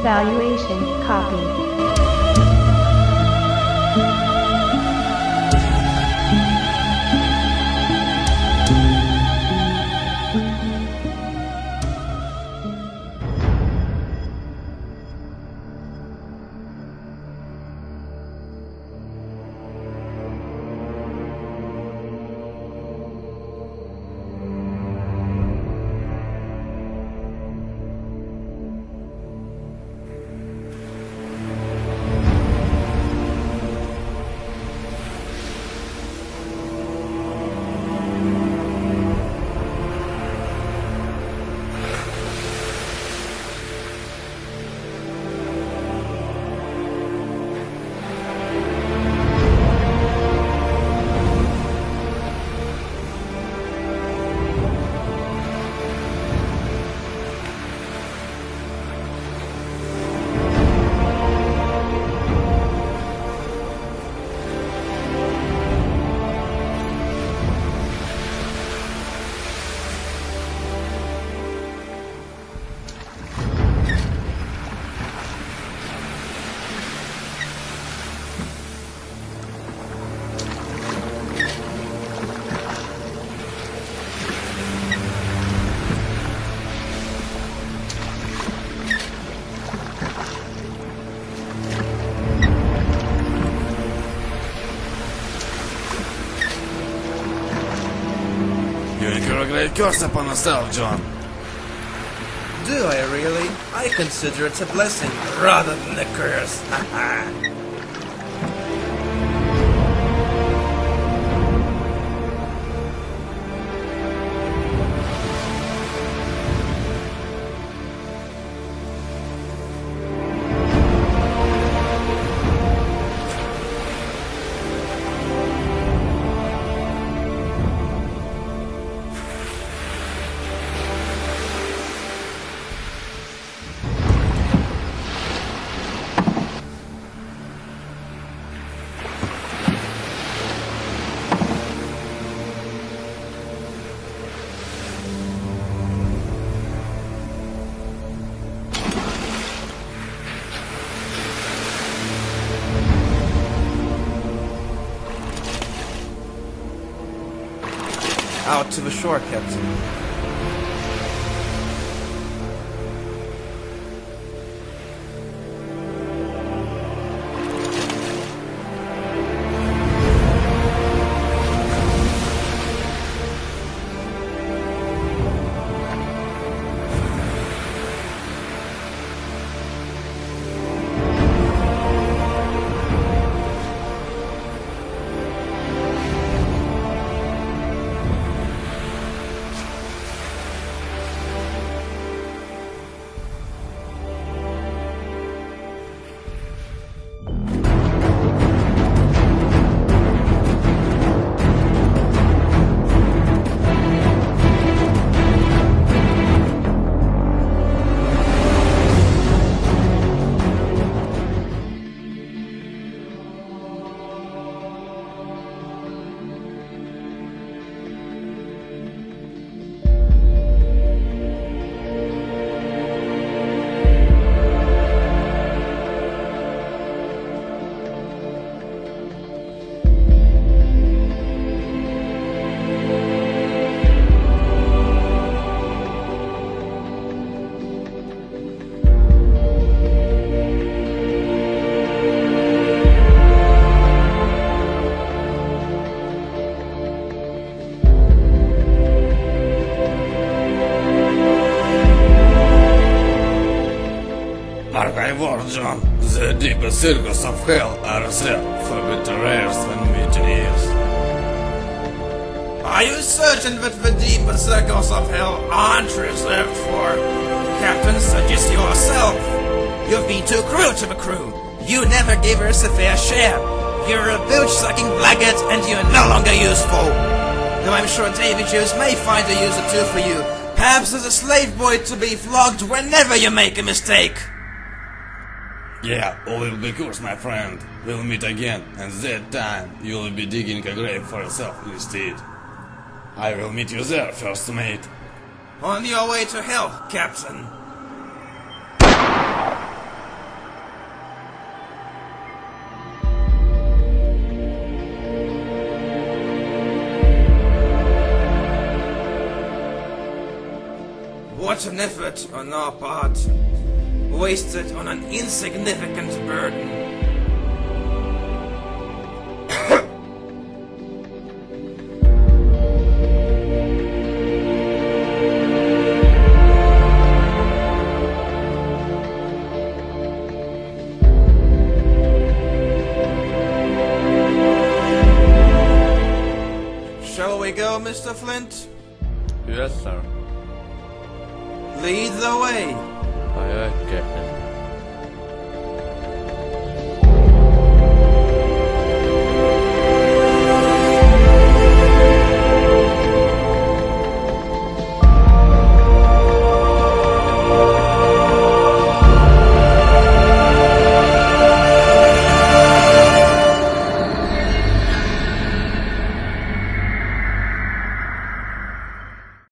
Evaluation copy. Great curse upon yourself, John. Do I really? I consider it a blessing rather than a curse. Haha. Out to the shore, Captain. John, the deepest circles of hell are reserved for betrayers and mutineers. Are you certain that the deepest circles of hell aren't reserved for Captain Suggest yourself? You've been too cruel to the crew. You never gave us a fair share. You're a bilge-sucking blackguard and you're no longer useful. Though I'm sure Davy Jones may find a use or two for you. Perhaps as a slave boy to be flogged whenever you make a mistake. Yeah, all will be cursed, my friend. We'll meet again, and that time you'll be digging a grave for yourself instead. I will meet you there, first mate. On your way to hell, Captain. What an effort on our part, wasted on an insignificant burden. Shall we go, Mr. Flint? Yes, sir. Lead the way. I